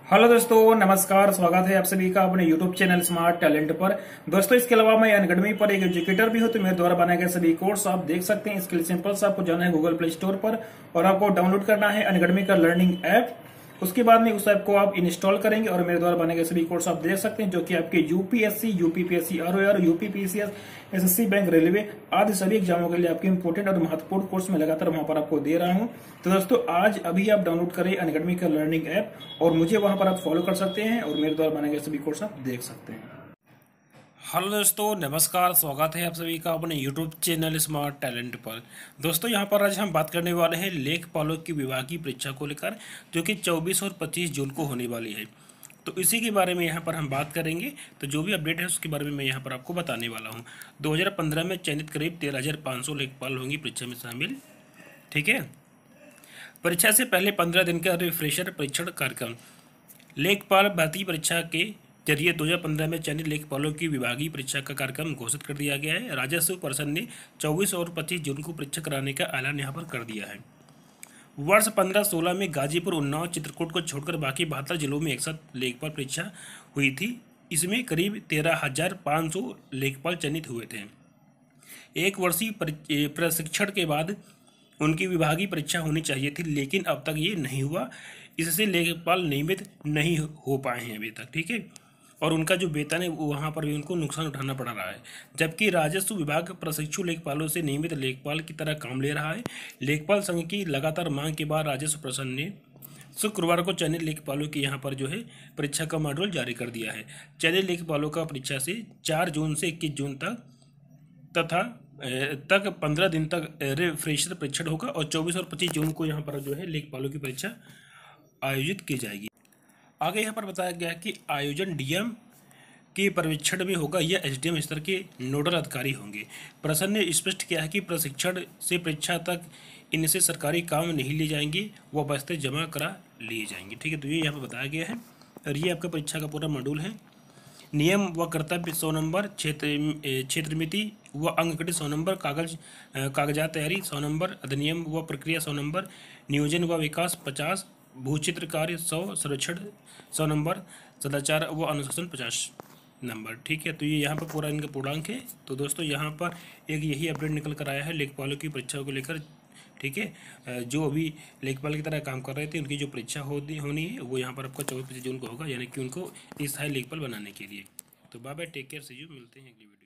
Hello दोस्तों, नमस्कार। स्वागत है आप सभी का अपने यूट्यूब चैनल स्मार्ट टैलेंट पर। दोस्तों, इसके अलावा मैं अनअकैडमी पर एक एजुकेटर भी हूं, तो मेरे द्वारा बनाए गए सभी कोर्स आप देख सकते हैं। इसके लिए सिंपल सा आपको जाना है गूगल प्ले स्टोर पर और आपको डाउनलोड करना है अनअकैडमी का लर्निंग ऐप। उसके बाद में उस ऐप को आप इंस्टॉल करेंगे और मेरे द्वारा बनाए गए सभी कोर्स आप देख सकते हैं, जो कि आपके यूपीएससी, यूपीपीएससी, आरओआर, यूपीपीसीएस, एसएससी बैंक, रेलवे आदि सभी एग्जामों के लिए आपके इंपोर्टेंट और महत्वपूर्ण कोर्स में लगातार वहां पर आपको दे रहा हूं। तो दोस्तों, आज अभी आप डाउनलोड करें अनअकैडमी का लर्निंग ऐप और मुझे वहां पर आप फॉलो कर सकते हैं और मेरे द्वारा बनाए गए सभी कोर्स आप देख सकते हैं। हेलो दोस्तों, नमस्कार। स्वागत है आप सभी का अपने यूट्यूब चैनल स्मार्ट टैलेंट पर। दोस्तों, यहां पर आज हम बात करने वाले हैं लेखपालों की विभागीय परीक्षा को लेकर, जो कि 24 और 25 जून को होने वाली है। तो इसी के बारे में यहाँ पर हम बात करेंगे। तो जो भी अपडेट है उसके बारे में मैं यहाँ पर आपको बताने वाला हूँ। 2015 में चयनित करीब 13,500 लेखपाल होंगी परीक्षा में शामिल। ठीक है। परीक्षा से पहले 15 दिन का रिफ्रेशर परीक्षण कार्यक्रम। लेखपाल भर्ती परीक्षा के जरिए 2015 में चयनित लेखपालों की विभागीय परीक्षा का कार्यक्रम घोषित कर दिया गया है। राजस्व परिषद ने 24 और 25 जून को परीक्षा कराने का ऐलान यहाँ पर कर दिया है। वर्ष 15-16 में गाजीपुर, उन्नाव, चित्रकूट को छोड़कर बाकी 72 जिलों में एक साथ लेखपाल परीक्षा हुई थी। इसमें करीब 13,500 लेखपाल चयनित हुए थे। एक वर्षीय प्रशिक्षण के बाद उनकी विभागीय परीक्षा होनी चाहिए थी, लेकिन अब तक ये नहीं हुआ। इससे लेखपाल नियमित नहीं हो पाए हैं अभी तक। ठीक है। और उनका जो वेतन है वहाँ पर भी उनको नुकसान उठाना पड़ रहा है। जबकि राजस्व विभाग प्रशिक्षु लेखपालों से नियमित लेखपाल की तरह काम ले रहा है। लेखपाल संघ की लगातार मांग के बाद राजस्व प्रशासन ने शुक्रवार को चयनित लेखपालों की यहाँ पर जो है परीक्षा का मॉड्यूल जारी कर दिया है। चयनित लेखपालों का परीक्षा से 4 जून से 21 जून तक 15 दिन तक रिफ्रेशर परीक्षण होगा और 24 और 25 जून को यहाँ पर जो है लेखपालों की परीक्षा आयोजित की जाएगी। आगे यहाँ पर बताया गया है कि आयोजन डीएम के पर्यवेक्षण में होगा या एसडीएम स्तर के नोडल अधिकारी होंगे। प्रशासन ने स्पष्ट किया है कि प्रशिक्षण से परीक्षा तक इनसे सरकारी काम नहीं लिए जाएंगे, वह बस्ते जमा करा लिए जाएंगे। ठीक है। तो ये यहाँ पर बताया गया है और ये आपका परीक्षा का पूरा मॉड्यूल है। नियम व कर्तव्य 100 नंबर, क्षेत्रमिति व अंकगणित 100 नंबर, कागजात तैयारी 100 नंबर, अधिनियम व प्रक्रिया 100 नंबर, नियोजन व विकास 50, भूचित्र कार्य 100, सर्वेक्षण 100 नंबर, सदाचार व अनुशासन 50 नंबर। ठीक है। तो ये यहाँ पर पूरा इनका पूर्णांक है। तो दोस्तों, यहाँ पर एक यही अपडेट निकल कर आया है लेखपालों की परीक्षा को लेकर। ठीक है। जो अभी लेखपाल की तरह काम कर रहे थे उनकी जो परीक्षा होनी है वो यहाँ पर आपका 24-25 जून को होगा, यानी कि उनको स्थायी लेखपाल बनाने के लिए। तो bye bye, take care, see you, मिलते हैं अगली वीडियो।